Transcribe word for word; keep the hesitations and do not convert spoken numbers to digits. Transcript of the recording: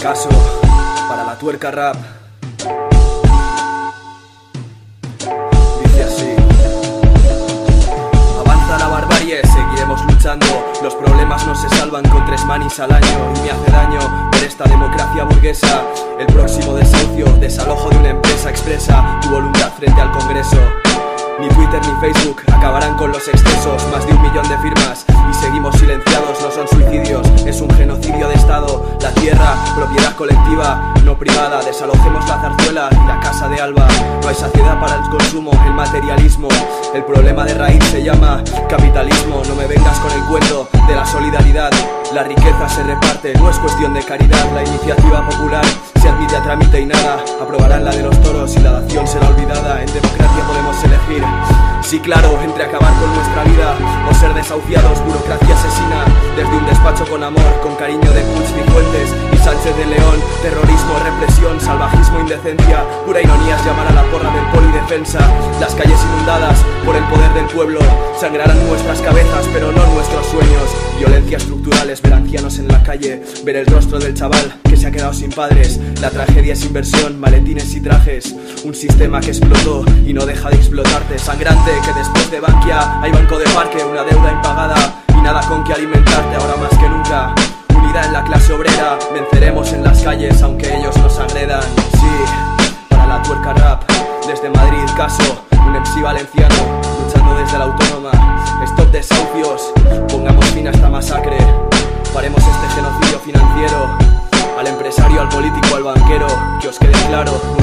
Caso para la tuerca rap. Dice así: avanza la barbarie, seguiremos luchando. Los problemas no se salvan con tres manis al año. Y me hace daño ver esta democracia burguesa. El próximo desahucio, desalojo de una empresa expresa tu voluntad frente al Congreso. Ni Twitter ni Facebook acabarán con los excesos. Más de un millón de firmas y seguimos silenciados. No son suicidios, es un genocidio de Estado. La tierra, propiedad colectiva, no privada. Desalojemos la zarzuela y la casa de Alba. No hay saciedad para el consumo, el materialismo. El problema de raíz se llama capitalismo. No me vengas con el cuento de la solidaridad. La riqueza se reparte, no es cuestión de caridad. La iniciativa popular se admite a trámite y nada. Aprobarán la de los toros y la dación será olvidada. En democracia podemos elegir, sí claro, entre acabar con nuestra vida o ser desahuciados. Burocracia asesina desde un despacho con amor, con cariño de Puig, Cifuentes y Sánchez de León. Terrorismo, represión, salvajismo, indecencia. Pura ironía es llamar a la porra del polidefensa. Las calles inundadas por el poder del pueblo. Sangrarán nuestras cabezas pero no nuestros sueños. Violencia estructurales, ver ancianos en la calle, ver el rostro del chaval que se ha quedado sin padres. La tragedia es inversión, maletines y trajes. Un sistema que explotó y no deja de explotarte. Sangrante que después de Bankia hay banco de parque, una deuda impagada y nada con que alimentarte. Ahora más que nunca, unidad en la clase obrera. Venceremos en las calles aunque ellos nos agredan. Sí, para la tuerca rap. Desde Madrid, Caso, un M C valenciano, luchando desde la autónoma. Stop desahucios, pongamos fin a esta masacre. Paremos este genocidio financiero. Al empresario, al político, al banquero, que os quede claro.